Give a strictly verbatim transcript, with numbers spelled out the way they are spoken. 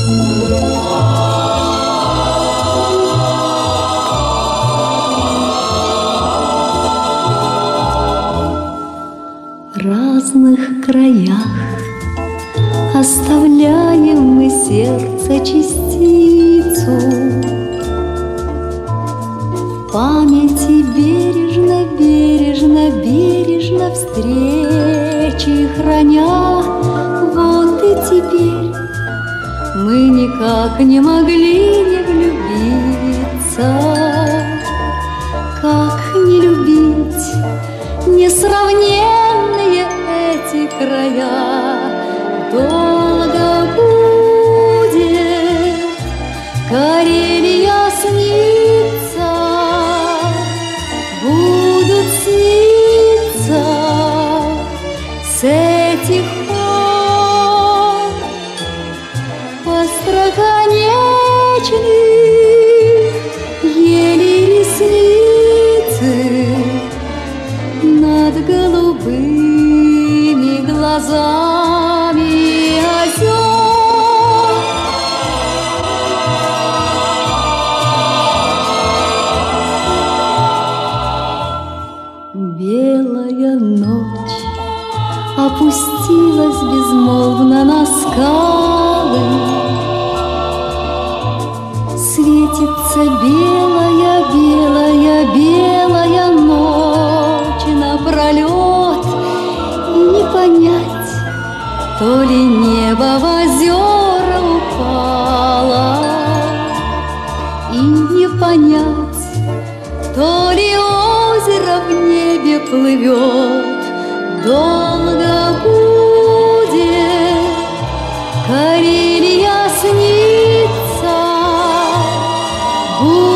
разных краях оставляем мы сердце частицу, в памяти бережно, бережно, бережно встречи храня. Вот и теперь мы никак не могли не влюбиться. Как не любить несравненные эти края? Долго будет Карелия снится, будут сниться с этих пор остроконечных еле ресницы над голубыми глазами озер. Белая ночь опустилась безмолвно на скалы, светится белая, белая, белая ночь напролет, и не понять, то ли небо в озера упало, и не понять, то ли озеро в небе плывет. Долго будет Карелия снится, будет